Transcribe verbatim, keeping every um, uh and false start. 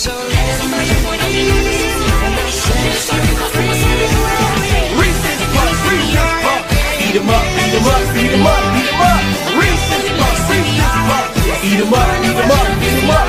So let's make it and I set you free. Reese's Puffs, Reese's Puffs. Eat 'em up, eat 'em up, eat 'em up, eat 'em up. Reese's Puffs, Reese's Puffs. Eat 'em up, eat 'em up, eat 'em up.